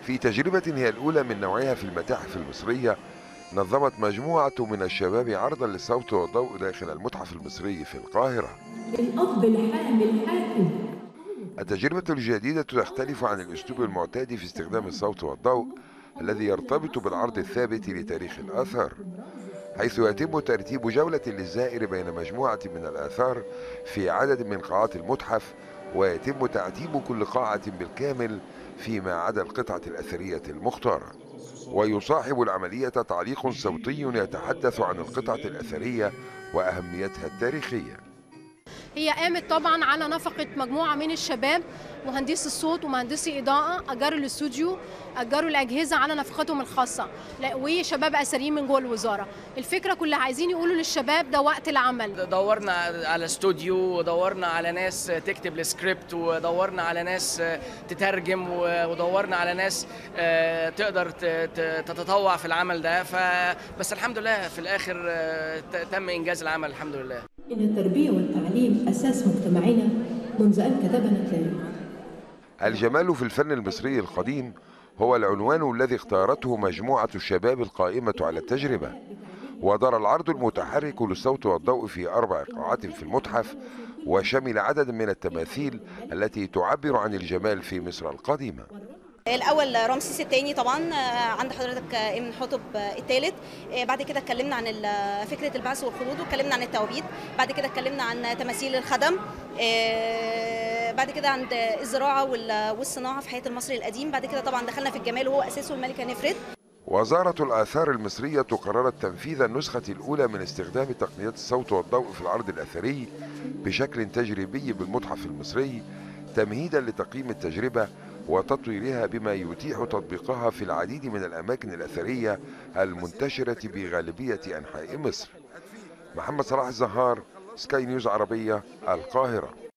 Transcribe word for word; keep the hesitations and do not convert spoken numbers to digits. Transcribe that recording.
في تجربة هي الأولى من نوعها في المتاحف المصرية، نظمت مجموعة من الشباب عرضا للصوت والضوء داخل المتحف المصري في القاهرة. الأب الحامي الحاكم. التجربة الجديدة تختلف عن الأسلوب المعتاد في استخدام الصوت والضوء الذي يرتبط بالعرض الثابت لتاريخ الآثار، حيث يتم ترتيب جولة للزائر بين مجموعة من الآثار في عدد من قاعات المتحف، ويتم تعتيم كل قاعة بالكامل فيما عدا القطعة الأثرية المختارة. ويصاحب العملية تعليق صوتي يتحدث عن القطعة الأثرية وأهميتها التاريخية. هي قامت طبعا على نفقة مجموعة من الشباب، مهندسي الصوت ومهندسي إضاءة، أجروا الاستوديو، أجروا الأجهزة على نفقتهم الخاصة، لا وشباب أثريين من جوه الوزارة. الفكرة كلها عايزين يقولوا للشباب ده وقت العمل. دورنا على استوديو، ودورنا على ناس تكتب السكريبت، ودورنا على ناس تترجم، ودورنا على ناس تقدر تتطوع في العمل ده. فبس الحمد لله في الآخر تم إنجاز العمل الحمد لله. إن التربية والتعليم أساس مجتمعنا منذ أن كتبنا التاريخ. الجمال في الفن المصري القديم هو العنوان الذي اختارته مجموعة الشباب القائمة على التجربة، ودار العرض المتحرك للصوت والضوء في أربع قاعات في المتحف، وشمل عدد من التماثيل التي تعبر عن الجمال في مصر القديمة. الاول رمسيس الثاني طبعا، عند حضرتك امنحتب الثالث. بعد كده اتكلمنا عن فكره البعث والخلود، واتكلمنا عن التوابيت. بعد كده اتكلمنا عن تماثيل الخدم. بعد كده عند الزراعه والصناعه في حياه المصري القديم. بعد كده طبعا دخلنا في الجمال وهو اساسه الملكه نفرت. وزارة الآثار المصرية قررت تنفيذ النسخة الأولى من استخدام تقنيات الصوت والضوء في العرض الأثري بشكل تجريبي بالمتحف المصري، تمهيدا لتقييم التجربة وتطويرها بما يتيح تطبيقها في العديد من الأماكن الأثرية المنتشرة بغالبية أنحاء مصر. محمد صلاح الزهار، سكاي نيوز عربية، القاهرة.